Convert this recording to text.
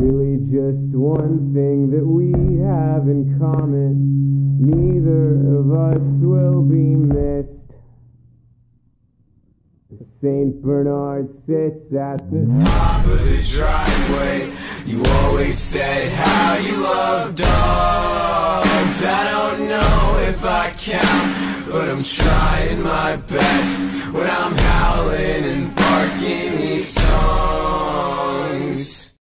really just one thing that we have in common. Neither of us will be missed. St. Bernard sits at the top of the driveway. You always said how you love dogs. I don't know if I count, but I'm trying my best when I'm howling and barking these songs.